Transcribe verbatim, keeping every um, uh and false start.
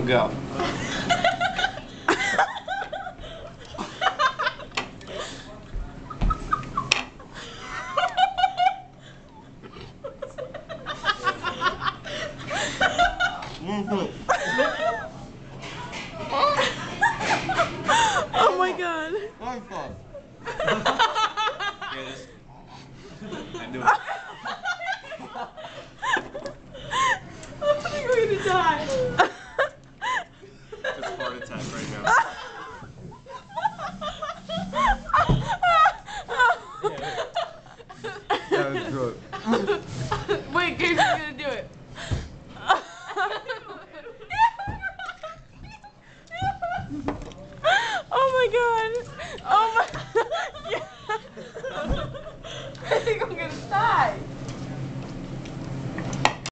go. Oh my god. One fuck. Yes. I knew it. I'm gonna die.